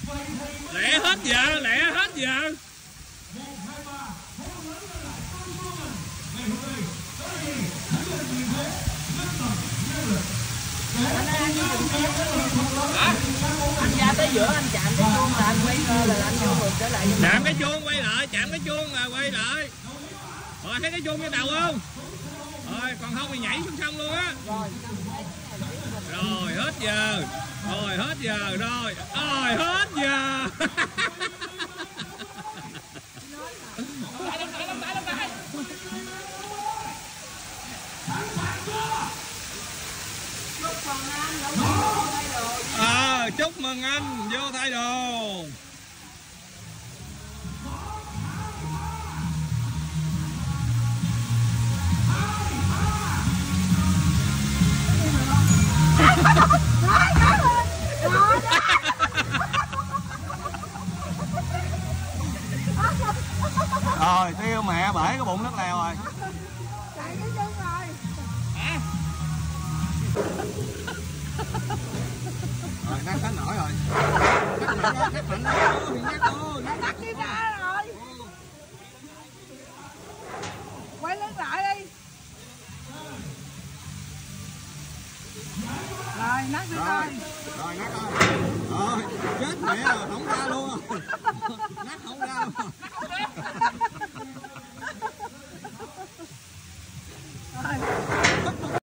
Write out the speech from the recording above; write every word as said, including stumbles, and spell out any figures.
Lẹ hết giờ, lẹ hết giờ. Hả? Anh ra tới giữa anh chạm cái chuông là anh quay cơ là anh vô ngược trở lại. Chạm cái chuông quay lại, chạm cái chuông là quay lại. Rồi thấy cái chuông trên đầu không? Rồi còn không thì nhảy xuống sông luôn á. Rồi hết giờ. Rồi hết giờ rồi. Rồi hết giờ. À, chúc mừng anh vô thay đồ. Rồi tiêu mẹ bể cái bụng nước lèo rồi. Chạy cái chân rồi. Hả? Rồi đang đánh nổi rồi. Cắt mạnh đó, cắt mạnh đó. Cắt vô, Cắt đi ra rồi. Quay lưng lại đi. Rồi nát đi rồi. Rồi nát rồi. Rồi chết mẹ rồi, không ra luôn rồi.